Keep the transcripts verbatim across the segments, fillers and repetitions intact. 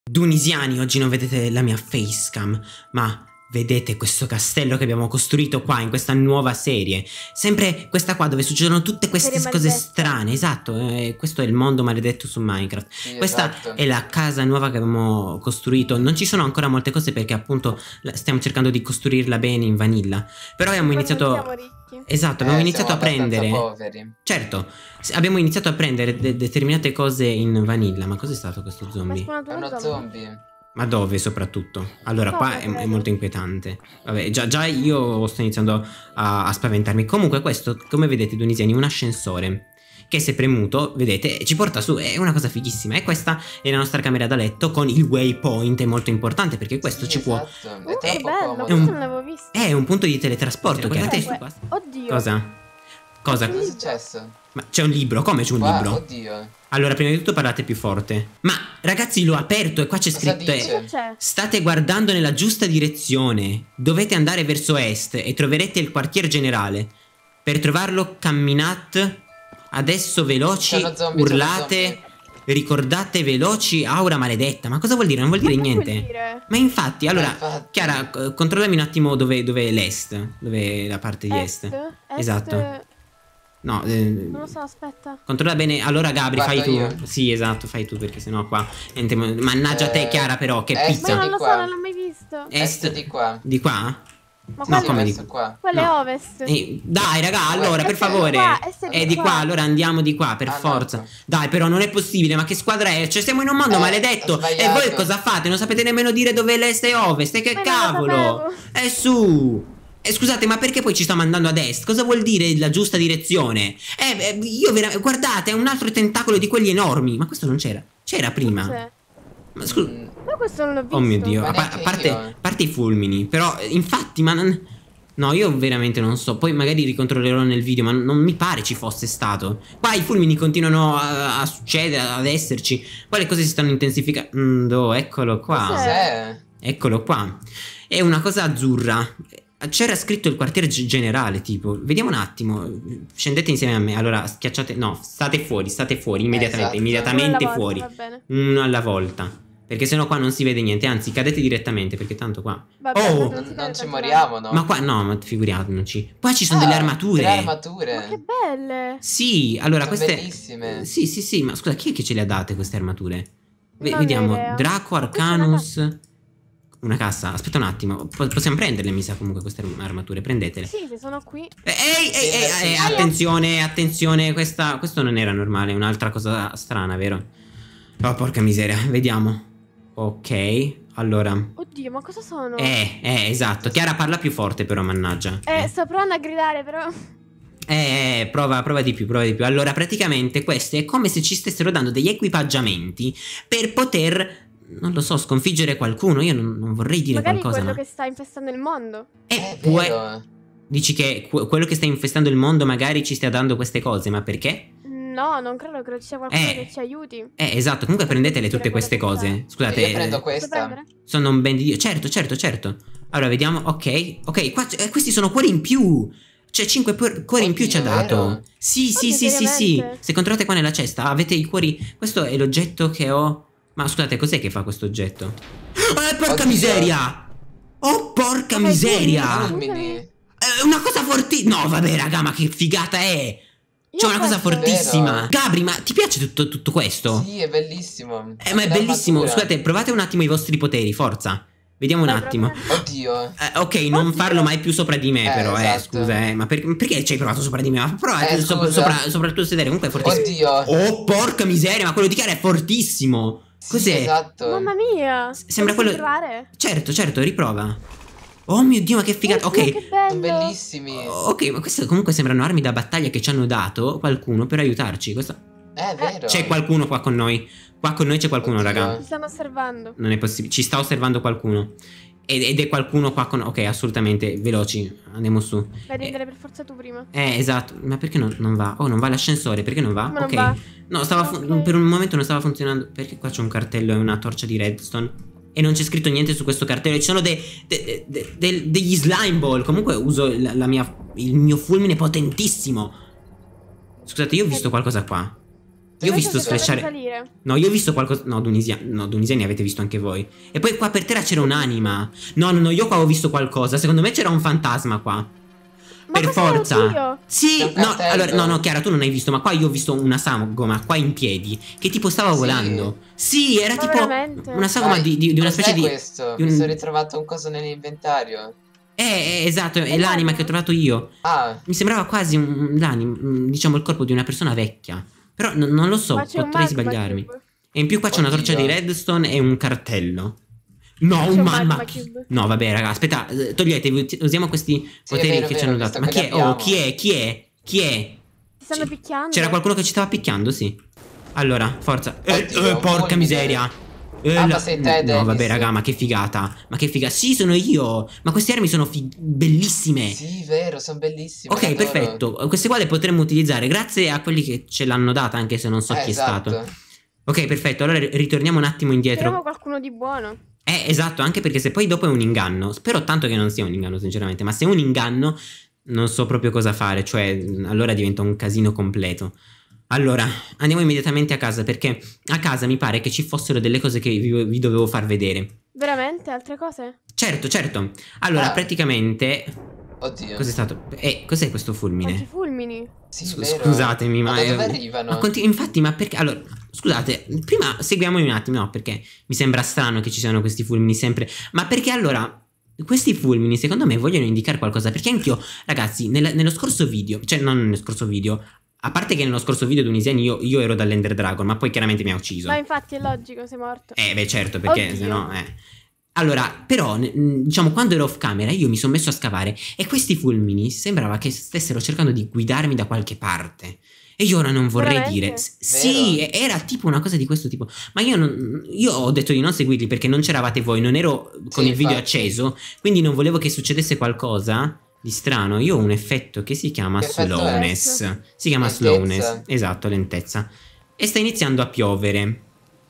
Dunisiani, oggi non vedete la mia facecam, ma vedete questo castello che abbiamo costruito qua in questa nuova serie. Sempre questa qua dove succedono tutte queste Serie cose maledetta. strane. Esatto, eh, questo è il mondo maledetto su Minecraft. Sì, Questa esatto. è la casa nuova che abbiamo costruito. Non ci sono ancora molte cose perché appunto la- stiamo cercando di costruirla bene in vanilla. Però abbiamo Quando iniziato... siamo ricchi. Esatto, abbiamo Eh, iniziato a siamo abbastanza prendere... poveri. Certo, s- abbiamo iniziato a prendere de- determinate cose in vanilla. Ma cos'è stato questo Ma è zombie? spawnato È uno uno zombie. zombie. Ma dove soprattutto? Allora qua è, è molto inquietante. Vabbè, già, già io sto iniziando a, a spaventarmi. Comunque questo, come vedete Dunisiani, è un ascensore che se premuto, vedete, ci porta su. È una cosa fighissima. E questa è la nostra camera da letto con il waypoint. È molto importante perché questo Sì, ci può... esatto. Uh, È che troppo bello, comodo. È un- questo non l'avevo visto. È un punto di teletrasporto. Guardate su Comunque, qua. oddio. Cosa? Cosa? Cosa è successo? Ma c'è un libro? Come c'è un Qua, libro? oddio. Allora, prima di tutto parlate più forte. Ma ragazzi, l'ho aperto e qua c'è Cosa scritto... dice? Cosa c'è? State guardando nella giusta direzione. Dovete andare verso est e troverete il quartier generale. Per trovarlo camminate adesso veloci, C'è uno zombie, urlate, c'è uno ricordate veloci, aura maledetta. Ma cosa vuol dire? Non vuol dire Ma che niente. vuol dire? Ma infatti, allora, infatti. Chiara, eh, controllami un attimo dove, dove è l'est, dove è la parte di est. Est? Esatto. No, eh, Non lo so, aspetta. controlla bene. Allora Gabri, Guardo fai tu. io. Sì, esatto, fai tu perché sennò qua niente, mannaggia te Eh, Chiara però, che est. Ma pizza. io non di lo so, qua. non l'ho mai visto. Est Est di qua. di qua? Ma No, quello, Sì, come questo di- qua. quello no. è ovest. Eh, dai raga, allora per Est di favore. qua, est di È di qua. qua, allora andiamo di qua per Ah, no. forza. Dai, però non è possibile, ma che squadra è? Cioè siamo in un mondo Eh, maledetto. ho E sbagliato. voi cosa fate? Non sapete nemmeno dire dove è l'est e ovest. E che Ma non lo cavolo? sapevo. E su. E scusate, ma perché poi ci sta mandando ad est? Cosa vuol dire la giusta direzione? Eh, eh, io vera- guardate, è un altro tentacolo di quelli enormi. Ma questo non c'era. C'era prima. Cos'è? Ma scusa. Mm, Ma questo non l'ho visto. Oh mio Dio, Ma a, pa- neanche a parte, io. a parte i fulmini, però eh, infatti, ma non... No, io veramente non so, poi magari ricontrollerò nel video, ma non mi pare ci fosse stato. Qua i fulmini continuano a, a succedere, ad esserci. Qua le cose si stanno intensificando, eccolo qua. Cos'è? Eccolo qua. È una cosa azzurra. C'era scritto il quartiere g- generale, tipo. Vediamo un attimo. Scendete insieme a me. Allora, schiacciate... No, state fuori, state fuori, immediatamente, Esatto. immediatamente Uno alla fuori. volta, va bene. Uno alla volta. Perché sennò qua non si vede niente. Anzi, cadete direttamente. Perché tanto qua. Vabbè, Oh! non Non, si non deve ci tanto moriamo, no? Ma qua no, ma figuriamoci. Qua ci sono Ah, delle armature. Delle armature. Ma che belle. Sì, allora Sono queste. bellissime. Sì, sì, sì. Ma scusa, chi è che ce le ha date queste armature? Ve- Non ho vediamo. idea. Draco, Ma questa è una Arcanus. Una cassa. Aspetta un attimo. Po- possiamo prenderle, mi sa comunque queste armature. Prendetele. Sì, se sono qui. Eh, Ehi, ehi, ehi, Sì, ehi, sì. attenzione, attenzione. Questa, questo non era normale. È un'altra cosa strana, vero? Oh, porca miseria. Vediamo. Ok. Allora. Oddio, ma cosa sono? Eh, eh, esatto. Chiara parla più forte, però, mannaggia. Eh, sto provando a gridare, però. Eh, eh, prova, prova di più, prova di più. Allora, praticamente queste è come se ci stessero dando degli equipaggiamenti per poter, non lo so, sconfiggere qualcuno. Io non, non vorrei dire Magari qualcosa, quello ma... che sta infestando il mondo. Eh, È può- vero. Dici che que- quello che sta infestando il mondo magari ci stia dando queste cose, ma perché? No, non credo che ci sia qualcuno Eh. che ci aiuti. Eh, esatto, comunque prendetele tutte queste cose. Scusate, Io prendo eh, Posso questa. prendere? sono un ben di Dio. Certo, certo, certo. Allora, vediamo, ok, ok, qua, eh, questi sono cuori in più. Cioè, cinque cuori in più ci ha Oddio, dato. vero? Sì, sì, Oddio, sì, sì, sì. seriamente? Se controllate qua nella cesta, avete i cuori. Questo è l'oggetto che ho. Ma scusate, cos'è che fa questo oggetto? Eh, porca Oddio. miseria! Oh, porca Ma miseria! fulmini? Fulmini. È una cosa fortissima. No, vabbè, raga, ma che figata è! C'è Io una cosa questo- fortissima. Vero. Gabri, ma ti piace tutto, tutto questo? Sì, è bellissimo. Eh, ma è Anche bellissimo. l'armatura. Scusate, provate un attimo i vostri poteri, forza. Vediamo un Vai, attimo. prova. Oddio. Eh, ok, non Oddio. farlo mai più sopra di me, Eh, però, eh, esatto. scusa, eh. Ma per- perché ci hai provato sopra di me? Ma prova Eh, sopra, scusa. sopra, sopra il tuo sedere, comunque è fortissimo. Oddio. Oh, porca miseria, ma quello di Chiara è fortissimo. Sì, Cos'è? esatto. Mamma mia. Sembra Posso quello- provare? Certo, certo, riprova. Oh mio Dio, ma che figata. Oddio, Ok. che bello. Sono bellissimi. Ok, ma queste comunque sembrano armi da battaglia che ci hanno dato qualcuno per aiutarci. Questo... È vero. C'è qualcuno qua con noi. Qua con noi c'è qualcuno, Oddio. raga. Ci stanno osservando. Non è possibile. Ci sta osservando qualcuno. Ed, ed è qualcuno qua con... Ok, assolutamente. Veloci. Andiamo su. Vai a prendere per forza tu prima. Eh, esatto. Ma perché non, non va? Oh, non va l'ascensore. Perché non va? Ma non ok. va. No, stava fu- Ok. per un momento non stava funzionando. Perché qua c'è un cartello e una torcia di redstone. E non c'è scritto niente su questo cartello. Ci sono de- de- de- de- degli slime ball. Comunque uso la, la mia, il mio fulmine potentissimo. Scusate, io ho visto qualcosa qua. Io ho Penso visto si dovrebbe sfrecciare. salire. No, io ho visto qualcosa. No, Dunisia. No, Dunisiani avete visto anche voi. E poi qua per terra c'era un'anima. No, no, no, io qua ho visto qualcosa. Secondo me c'era un fantasma qua. Ma Per cos'è, forza. oddio? Sì, C'è un no, cartello. allora, no, no, Chiara, tu non hai visto, ma qua io ho visto una sagoma qua in piedi che tipo stava Sì. volando. Sì, era Ma tipo veramente? una sagoma Dai, di, di- di una cos'è specie di. questo? di un- Mi sono ritrovato un coso nell'inventario. Eh, eh, esatto, è È l'anima l'anima. che ho trovato io. Ah, Mi sembrava quasi un, l'anima, mm, diciamo il corpo di una persona vecchia. Però n- non lo so, Ma c'è un potrei magma sbagliarmi. cube. E in più qua c'è una torcia di Oddio. redstone e un cartello. No, C'è un un magma. magma cube. No, vabbè, raga, aspetta, eh, toglietevi, usiamo questi Sì, è poteri vero, che è ci hanno vero, dato. visto Ma che chi è? li Oh, abbiamo. chi è? Chi è? Chi è? Si stanno Sì. picchiando. C'era qualcuno che ci stava picchiando, sì. Allora, forza. Eh, Oddio, eh, porca fulmine. miseria. Eh, Ah, la- ma sei te, No, vabbè, Dennis. raga, ma che figata. Ma che figata. Sì, sono io. Ma queste armi sono fi- bellissime. sì, vero, sono bellissime. Ok, le adoro. perfetto. Queste qua le potremmo utilizzare grazie a quelli che ce l'hanno data, anche se non so Eh, chi è esatto. stato. Ok, perfetto. Allora ritorniamo un attimo indietro. Speriamo qualcuno di buono. Eh, esatto, anche perché se poi dopo è un inganno. Spero tanto che non sia un inganno, sinceramente. Ma se è un inganno, non so proprio cosa fare. Cioè, allora diventa un casino completo. Allora, andiamo immediatamente a casa, perché a casa mi pare che ci fossero delle cose che vi, vi dovevo far vedere. Veramente? Altre cose? Certo, certo. Allora, Ah. praticamente. Oddio. Cos'è stato? Eh, cos'è questo Quanti fulmine? fulmini? Sì, S- vero. Scusatemi, ma. Ma da dove eh, arrivano? ma conti- infatti, ma perché? Allora, scusate, prima seguiamoli un attimo, no? Perché mi sembra strano che ci siano questi fulmini sempre. Ma perché allora. Questi fulmini secondo me vogliono indicare qualcosa. Perché anch'io, ragazzi, nel- nello scorso video, cioè non nello scorso video, a parte che nello scorso video Dunisiani io, io ero dall'Ender Dragon, ma poi chiaramente mi ha ucciso. Ma infatti è logico, sei morto. Eh, beh, certo, perché Oddio. sennò. Eh. Allora, però, n- n- diciamo, quando ero off camera, io mi sono messo a scavare e questi fulmini sembrava che stessero cercando di guidarmi da qualche parte. E io ora non vorrei Veramente? dire. S- sì, Vero? era tipo una cosa di questo tipo. Ma io, non, io ho detto di non seguirli perché non c'eravate voi, non ero con Sì, il video infatti. acceso, quindi non volevo che succedesse qualcosa di strano. Io ho un effetto che si chiama Che effetto è? slowness. Si chiama Lentezza. slowness. Esatto, lentezza. E sta iniziando a piovere.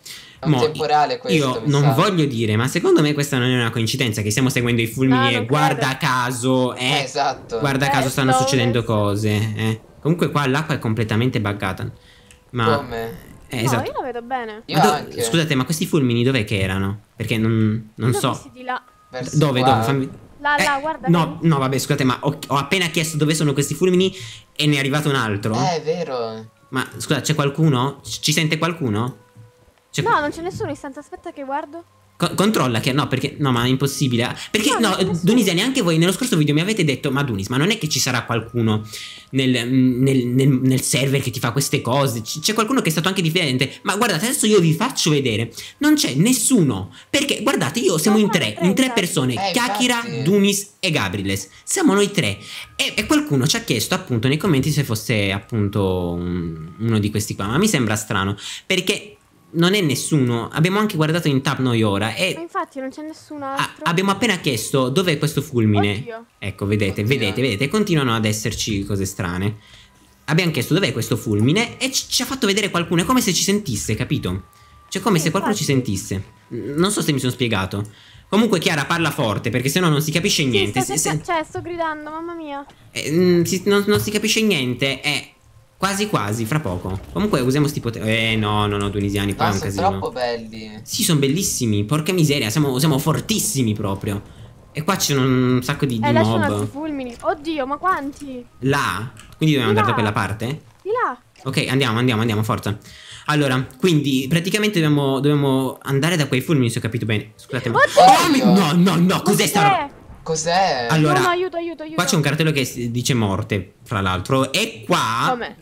È un Mo, temporale questo, io mi non sa. voglio dire, ma secondo me questa non è una coincidenza che stiamo seguendo i fulmini No, e non guarda credo. caso, Eh, eh, esatto. guarda Eh, caso stanno slowness. succedendo cose, eh. Comunque qua l'acqua è completamente buggata. Ma Come? eh, No, esatto. io la vedo bene. Io Ma do- anche. Scusate, ma questi fulmini dov'è che erano? Perché non, non Io l'ho so. visti di là. Verso Dove, qua. dove? Fammi. Là, là, Eh, guarda. no, vedi? no, vabbè, scusate, ma ho, ho appena chiesto dove sono questi fulmini e ne è arrivato un altro. Eh, è vero. Ma scusa, c'è qualcuno? C- Ci sente qualcuno? C'è- No, non c'è nessuno in stanza. Aspetta che guardo. Co- controlla che no, perché no, ma è impossibile. Perché No, non no, c'è nessuno. Dunisia, neanche voi nello scorso video mi avete detto, ma Dunis, ma non è che ci sarà qualcuno nel, nel- nel- nel server che ti fa queste cose? C- C'è qualcuno che è stato anche diffidente. Ma guardate, adesso io vi faccio vedere. Non c'è nessuno. Perché guardate, io siamo No, in no, tre, tre, in tre infatti. persone, Eh, Chiacchiera, infatti. Dunis e Gabriles. Siamo noi tre. E, e qualcuno ci ha chiesto appunto nei commenti se fosse appunto un- uno di questi qua. Ma mi sembra strano. Perché non è nessuno. Abbiamo anche guardato in tab noi ora e Ma infatti non c'è nessun Ah, altro. abbiamo appena chiesto dov'è questo fulmine. Oddio. Ecco, vedete, Oddio. vedete, vedete, continuano ad esserci cose strane. Abbiamo chiesto dov'è questo fulmine e ci, ci ha fatto vedere qualcuno, è come se ci sentisse, capito? Cioè come Sì, se qualcuno ci infatti. sentisse. Mm, Non so se mi sono spiegato. Comunque Chiara parla forte perché sennò non si capisce Sì, niente. sto Se- se- cerca- Cioè, sto gridando, mamma mia. eh, mm, si- non, non si capisce niente. Eh, quasi quasi, fra poco. Comunque usiamo sti poteri. Eh no, no, no, tunisiani, qua è Ma un sono casino. troppo belli. Sì, sono bellissimi, porca miseria, siamo, siamo fortissimi proprio. E qua c'è un sacco di, di Eh, là ci sono altri mob. fulmini. Oddio, ma quanti? Là? Quindi dobbiamo Di andare da là. quella parte? Di là. Ok, andiamo, andiamo, andiamo, forza. Allora, quindi praticamente dobbiamo, dobbiamo andare da quei fulmini, se ho capito bene. Scusate, ma... Oddio! Oh, no, no, no, Ma cos'è sta roba? Cos'è? Allora, No, no, aiuto, aiuto, aiuto. qua c'è un cartello che si- dice morte, fra l'altro. E qua Come?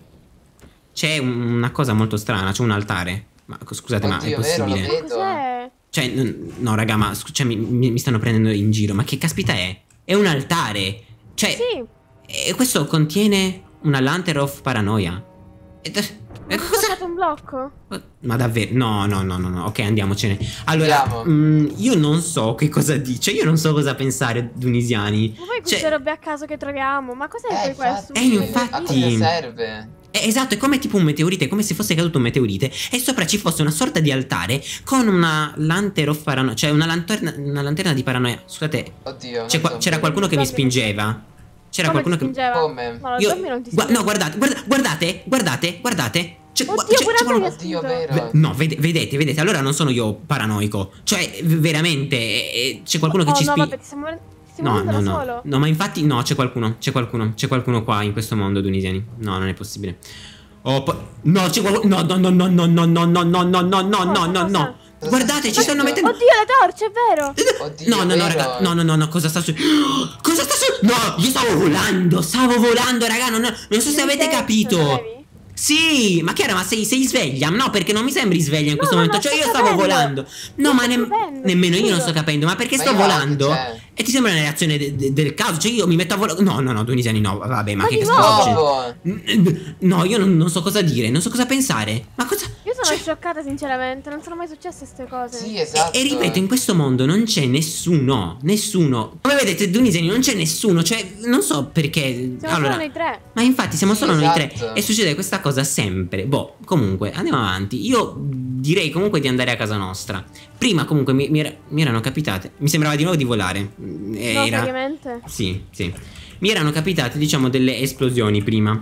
c'è un- una cosa molto strana, c'è un altare. Ma scusate, ma è Oddio, vero, lo possibile? vedo. Cos'è? Cioè, n- no, raga, ma scu- cioè, mi, mi- mi stanno prendendo in giro. Ma che caspita è? È un altare. Cioè, Sì. e questo contiene una Lantern of Paranoia. E, e Ho cosa? fatto un blocco? Ma davvero? No, no, no, no, no. Ok, andiamocene. Allora, Andiamo. mm, io non so che cosa dice. Io non so cosa pensare, tunisiani. Ma poi queste Cioè, robe a caso che troviamo? Ma cos'è Eh, poi questo? infatti. Eh, infatti. A cosa serve? Eh, esatto, è come tipo un meteorite, è come se fosse caduto un meteorite e sopra ci fosse una sorta di altare con una lantern of paranoia, cioè una lanterna, una lanterna di paranoia. Scusate, Oddio. c'è non qua- so. c'era qualcuno che mi Zombie. spingeva. C'era Come qualcuno ti che... spingeva? Come? No, lo Io... zombie non ti gua- spinge. no, guardate, guarda- guardate, guardate, guardate. C'è, Oddio, c'è- pure c'è a me mi ha qualcuno- Oddio, spinto. vero. Ve- No, vede- vedete, vedete, allora non sono io paranoico. Cioè, v- veramente, eh, c'è qualcuno che Oh ci no, spinge. vabbè, ti stiamo ti stiamo No, muovendo no, da no. solo. No, ma infatti, no, c'è qualcuno, c'è qualcuno, c'è qualcuno qua in questo mondo, tunisiani. No, non è possibile. Oh, po- no, c'è qualcuno. No, no, no, no, no, no, no, no, no, no, no, no, no, no, no. Cosa Guardate, sta ci stanno succedendo? mettendo. Oddio, le torce, è vero. Oddio, No, no, no, vero. raga, no, no, no, no, cosa sta succedendo? Cosa sta succedendo? No, io stavo volando, stavo volando, raga, non, non so se avete Nel senso, capito. sapevi? Sì, ma Chiara, ma sei, sei sveglia? No, perché non mi sembri sveglia in questo no, momento. no, Cioè, io sto stavo capendo. volando. No, Io ma sto nem- capendo, nemmeno io non giuro. sto capendo. Ma perché Ma sto io anche, volando? cioè. E ti sembra una reazione de- de- del caso? Cioè, io mi metto a volare. No, no, no, tunisiani, no. Vabbè, ma, Ma che di che sta nuovo? succedendo? Nuovo. No, io non, non so cosa dire, non so cosa pensare. Ma cosa. Io sono cioè, scioccata sinceramente, non sono mai successe queste cose. Sì, esatto. E, e ripeto, in questo mondo non c'è nessuno, nessuno. Come vedete, tunisiani, non c'è nessuno. Cioè, non so perché. Siamo allora, solo noi tre. ma infatti siamo Sì, solo noi tre esatto. e succede questa cosa sempre. Boh, comunque, andiamo avanti. Io direi comunque di andare a casa nostra. Prima comunque mi, mi era- mi erano capitate. Mi sembrava di nuovo di volare. Eh, No, Era... seriamente. Sì, sì. Mi erano capitate, diciamo, delle esplosioni prima.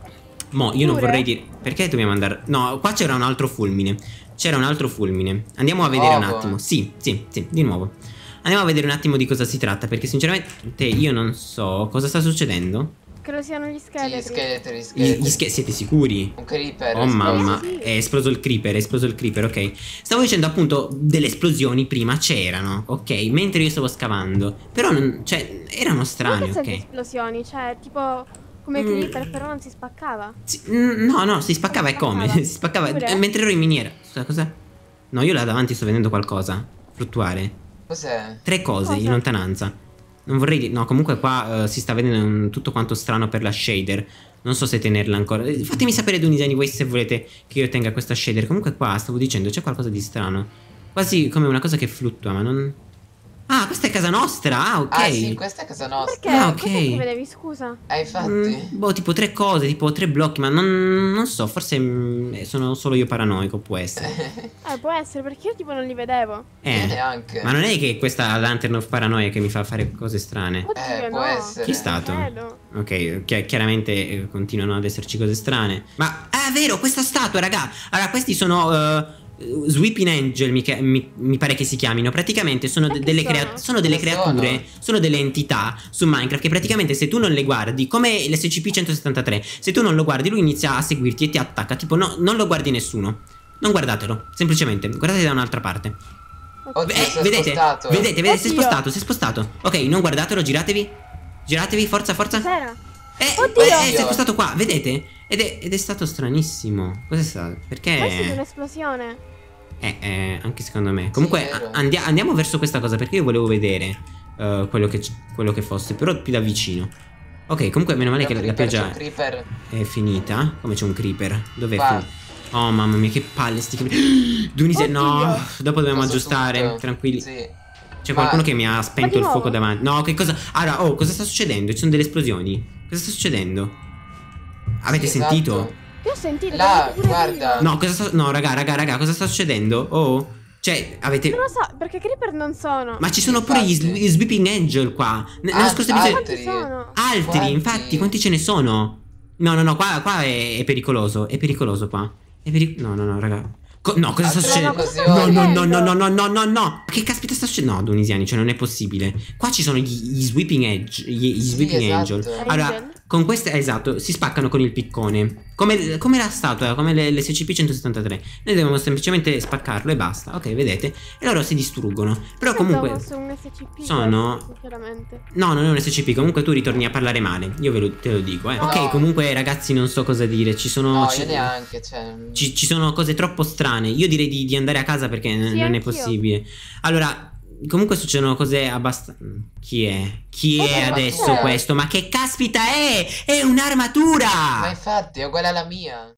Mo, io non Pure? vorrei dire. Perché dobbiamo andare. No, qua c'era un altro fulmine. C'era un altro fulmine. Andiamo a vedere un Nuovo? attimo. Sì, sì, sì, di nuovo. Andiamo a vedere un attimo di cosa si tratta. Perché sinceramente io non so cosa sta succedendo. Credo siano gli Sì, scheletri. scheletri, Gli, scheletri. gli sche- siete sicuri? Un creeper. Oh esploso. mamma, Sì. è esploso il creeper, è esploso il creeper, ok. Stavo dicendo appunto delle esplosioni prima c'erano, ok, mentre io stavo scavando. Però non, cioè, erano Ma strane, che sono ok. esplosioni? Cioè, tipo come Mm. creeper, però non si spaccava. Sì, mm, no, no, si spaccava e come? Spaccava. Si spaccava Pure? eh, mentre ero in miniera. Scusa, cos'è? No, io là davanti sto vedendo qualcosa fluttuare. Cos'è? Tre cose in Cosa? lontananza. Non vorrei dire. No, comunque qua eh, si sta vedendo un- tutto quanto strano per la shader. Non so se tenerla ancora. Eh, Fatemi sapere, Tunisiani, voi se volete che io tenga questa shader. Comunque qua stavo dicendo c'è qualcosa di strano. Quasi come una cosa che fluttua, ma non. Ah, questa è casa nostra. Ah, ok. Ah, sì, questa è casa nostra. Perché? Ah, ok. Cos'è che vedevi, scusa? Eh, infatti. Mm, boh, tipo tre cose, tipo tre blocchi, ma non, non so, forse mm, sono solo io paranoico, può essere. Eh, può essere, perché io tipo non li vedevo. Io Eh, neanche. ma non è che questa Lantern of Paranoia che mi fa fare cose strane? Oddio, Eh, può no. essere. Chi è stato? Credo. Ok, chi- chiaramente eh, continuano ad esserci cose strane. Ma è vero, questa statua, raga. Allora, questi sono eh, Sweeping Angel, mi, che- mi- mi pare che si chiamino. Praticamente sono, E de- che delle, sono? crea- sono delle Cosa creature, sono? sono delle entità su Minecraft che praticamente se tu non le guardi, come l'S C P centosettantatré, se tu non lo guardi lui inizia a seguirti e ti attacca. Tipo, no, non lo guardi nessuno. Non guardatelo, semplicemente, guardate da un'altra parte. Oddio, Eh, si è vedete, spostato. vedete, vedete, si è Oddio. spostato, si è spostato. Ok, non guardatelo, giratevi. Giratevi, forza, forza. Cos'era? Eh, Oddio! eh, si è spostato qua, vedete? Ed è, ed è stato stranissimo. Cos'è stato? Questa è Perché? un'esplosione. Eh, eh, anche secondo me. Comunque, vero. a- andia- andiamo verso questa cosa perché io volevo vedere eh, quello, che, c- quello che fosse, però più da vicino. Ok, comunque, meno male che la, la Creeper, c'è pioggia un creeper. è finita. Come c'è un creeper? Dov'è Qua. finito? Oh, mamma mia, che palle sti creeper. Dunise, no, Oddio. dopo dobbiamo Cosa aggiustare. tutto? Tranquilli. Sì. C'è Ma- qualcuno che mi ha Ma spento di il fuoco nuovo? davanti. No, che cosa? Allora, oh, cosa sta succedendo? Ci sono delle esplosioni. Cosa sta succedendo? Avete Sì, sentito? esatto. Io ho sentito. Là, l'ho sentito pure guarda. io. No, cosa sta. No, raga, raga, raga, cosa sta succedendo? Oh, cioè, avete. Non lo so, perché creeper non sono. Ma ci sono pure gli, Infatti. gli Sweeping Angel qua. N- Nello Ah, scorso ah, episodio. Quanti sono? Altri, Quanti? infatti, quanti ce ne sono? No, no, no, qua, qua è, è pericoloso. È pericoloso qua. È peric- No, no, no, raga. Co- no, cosa sta Altre succedendo? esplosioni. No, no, no, no, no, no, no, no, no. Che caspita sta succedendo? No, Dunisiani, cioè non è possibile. Qua ci sono gli, gli Sweeping Edge, gli, gli Sì, Sweeping esatto. Angel. Allora, Angel. con queste, esatto, si spaccano con il piccone. Come, come la statua, come le- l'S C P centosettantatré. Noi dobbiamo semplicemente spaccarlo e basta. Ok, vedete? E loro si distruggono. Però comunque. Pensavo fosse un S C P sono- questo, sinceramente. No, non è un S C P, comunque tu ritorni a parlare male. Io ve lo, te lo dico, eh. No. Ok, comunque ragazzi, non so cosa dire. Ci sono. No, ci, io neanche, cioè. ci- ci sono cose troppo strane. Io direi di, di andare a casa perché n- Sì, non è anch'io. possibile. Allora, comunque succedono cose abbastanza. Chi è? Chi è Oddio, ma adesso cos'è? questo? Ma che caspita è? È un'armatura! Ma infatti è uguale alla mia.